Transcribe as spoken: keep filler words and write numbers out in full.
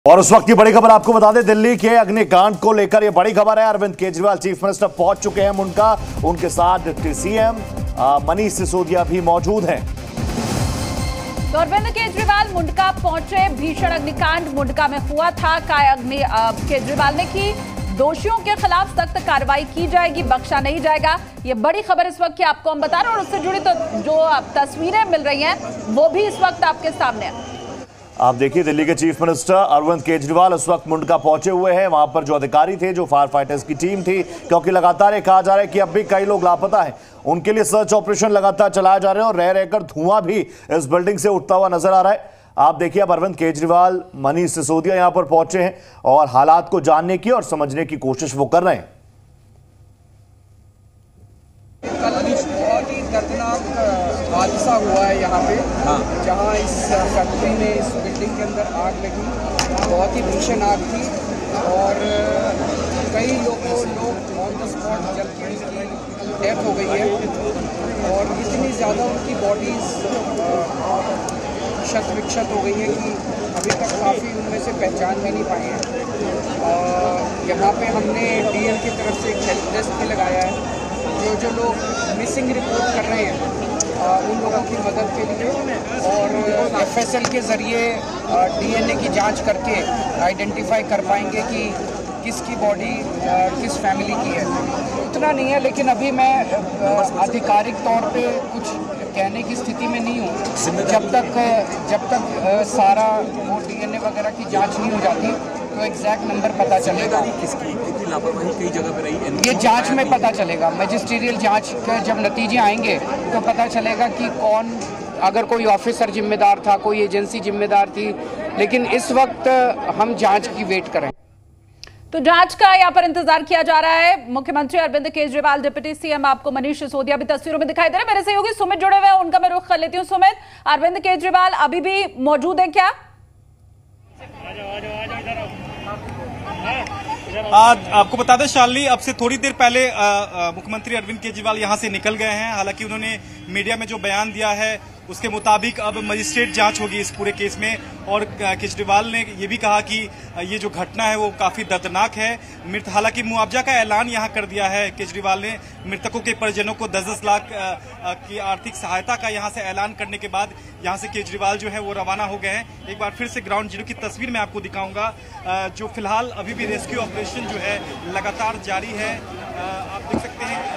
और उस वक्त की बड़ी खबर आपको बता दें, दिल्ली के अग्निकांड को लेकर यह बड़ी खबर है। अरविंद केजरीवाल चीफ मिनिस्टर पहुंच चुके हैं मुंडका। उनके साथ डिप्टी सीएम मनीष सिसोदिया भी मौजूद हैं। तो अरविंद केजरीवाल मुंडका पहुंचे। भीषण अग्निकांड मुंडका में हुआ था। काय अग्नि केजरीवाल ने की दोषियों के खिलाफ सख्त कार्रवाई की जाएगी, बख्शा नहीं जाएगा। ये बड़ी खबर इस वक्त की आपको हम बता रहे हैं और उससे जुड़ी तो जो तस्वीरें मिल रही हैं वो भी इस वक्त आपके सामने है। आप देखिए, दिल्ली के चीफ मिनिस्टर अरविंद केजरीवाल इस वक्त मुंडका पहुंचे हुए हैं। वहां पर जो अधिकारी थे, जो फायर फाइटर्स की टीम थी, क्योंकि लगातार ये कहा जा रहा है कि अब भी कई लोग लापता हैं, उनके लिए सर्च ऑपरेशन लगातार चलाए जा रहे हैं और रह रहकर धुआं भी इस बिल्डिंग से उठता हुआ नजर आ रहा है। आप देखिए, अब अरविंद केजरीवाल, मनीष सिसोदिया यहां पर पहुंचे हैं और हालात को जानने की और समझने की कोशिश वो कर रहे हैं। बहुत ही दर्दनाक हादसा हुआ है यहाँ पे, जहाँ इस फैक्ट्री में, इस बिल्डिंग के अंदर आग लगी। बहुत ही भीषण आग थी और कई लोगों लोग ऑन द स्पॉट जल के उनकी डेथ हो गई है और इतनी ज़्यादा उनकी बॉडीज क्षत विक्षत हो गई है कि अभी तक काफ़ी उनमें से पहचान भी नहीं पाए हैं। यहाँ पे हमने डी एल की तरफ से एक हेल्प डेस्क भी लगाया है। जो जो लोग मिसिंग रिपोर्ट कर रहे हैं आ, उन लोगों की मदद के लिए, और एफ एस एल के ज़रिए डी एन ए की जांच करके आइडेंटिफाई कर पाएंगे कि किसकी बॉडी किस फैमिली की है। उतना नहीं है, लेकिन अभी मैं आधिकारिक तौर पे कुछ कहने की स्थिति में नहीं हूँ। जब तक जब तक सारा वो डी एन ए वगैरह की जांच नहीं हो जाती तो एग्जैक्ट नंबर पता चलेगा। किसकी कितनी लापरवाही कई जगह पे रही, ये जांच में पता चलेगा। मैजिस्ट्रियल जांच के जब नतीजे आएंगे तो पता चलेगा कि कौन, अगर कोई ऑफिसर जिम्मेदार था, कोई एजेंसी जिम्मेदार थी, लेकिन इस वक्त हम जांच की वेट करें। तो जांच का यहाँ पर इंतजार किया जा रहा है। मुख्यमंत्री अरविंद केजरीवाल, डिप्टी सीएम आपको मनीष सिसोदिया भी तस्वीरों में दिखाई दे रहे हैं। मेरे सहयोगी सुमित जुड़े हुए हैं, उनका मैं रुख कर लेती हूँ। सुमित, अरविंद केजरीवाल अभी भी मौजूद है क्या? आज आपको बता दें शालिनी, अब से थोड़ी देर पहले मुख्यमंत्री अरविंद केजरीवाल यहां से निकल गए हैं। हालांकि उन्होंने मीडिया में जो बयान दिया है उसके मुताबिक अब मजिस्ट्रेट जांच होगी इस पूरे केस में। और केजरीवाल ने ये भी कहा कि ये जो घटना है वो काफी दर्दनाक है। मृत हालांकि मुआवजा का ऐलान यहां कर दिया है केजरीवाल ने। मृतकों के परिजनों को दस दस लाख की आर्थिक सहायता का यहां से ऐलान करने के बाद यहां से केजरीवाल जो है वो रवाना हो गए हैं। एक बार फिर से ग्राउंड जीरो की तस्वीर मैं आपको दिखाऊंगा। जो फिलहाल अभी भी रेस्क्यू ऑपरेशन जो है लगातार जारी है। आप देख सकते हैं